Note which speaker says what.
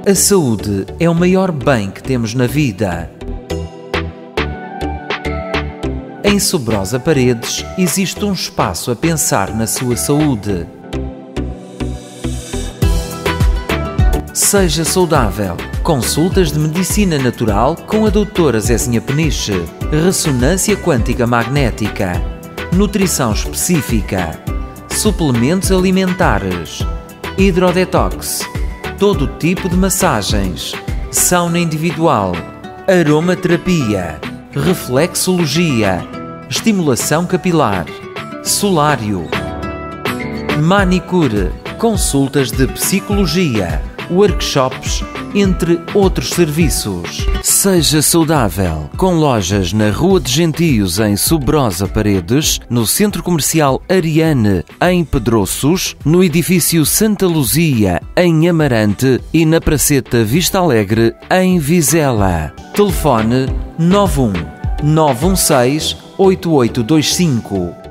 Speaker 1: A saúde é o maior bem que temos na vida. Em Subrosa Paredes existe um espaço a pensar na sua saúde. Seja saudável. Consultas de medicina natural com a doutora Zezinha Peniche. Ressonância quântica magnética. Nutrição específica. Suplementos alimentares. Hidrodetox. Todo tipo de massagens. Sauna individual. Aromaterapia. Reflexologia. Estimulação capilar. Solário. Manicure. Consultas de psicologia. Workshops, entre outros serviços. Seja saudável, com lojas na Rua de Gentios, em Subrosa Paredes, no Centro Comercial Ariane, em Pedroços, no Edifício Santa Luzia, em Amarante e na Praceta Vista Alegre, em Vizela. Telefone 91 916 8825.